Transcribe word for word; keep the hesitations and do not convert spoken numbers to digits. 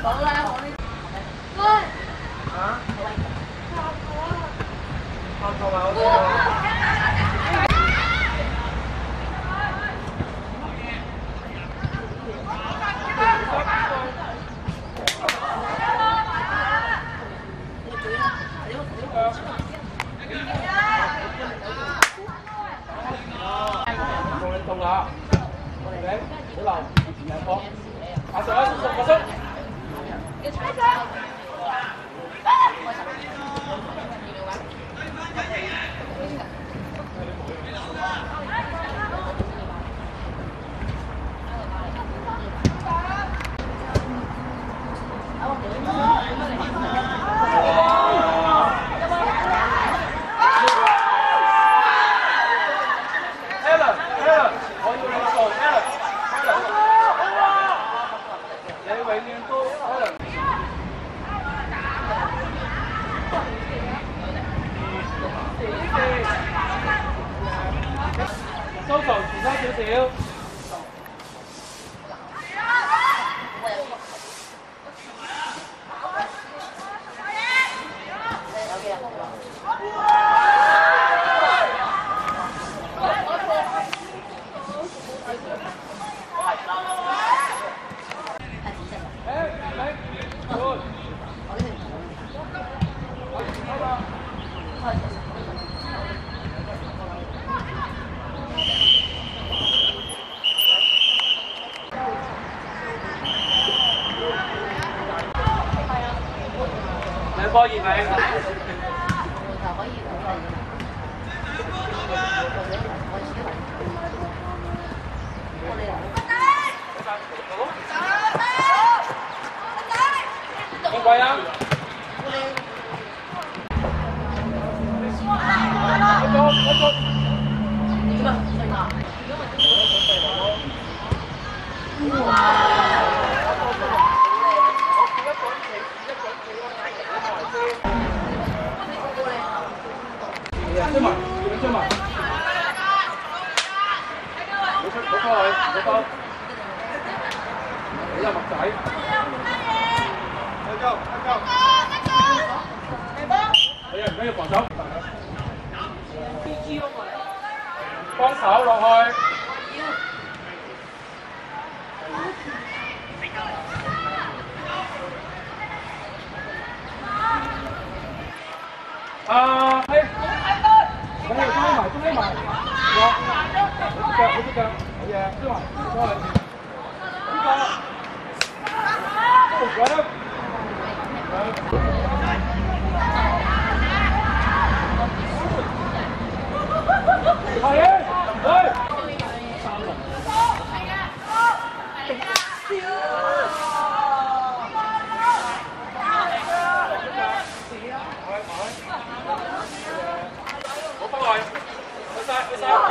好啦，我呢？喂。 嚇？拍拖埋我哋喎。冇你動啦，OK，好留，兩個，八十啊，十個出。收球前差少少。兩波熱命。幾貴啊？一個一個。點啊？碎啊！哇！追埋，追埋。好出，好翻佢，好翻。你啦，麥仔。開夠，開夠。你啊，唔緊要防守。幫手落去。啊，係。咁你中埋，中埋，落，好隻腳，好隻腳，好嘢，中埋，過嚟，呢個，好嘅，係嘅，嚟，三龍，好翻來，去晒，去晒。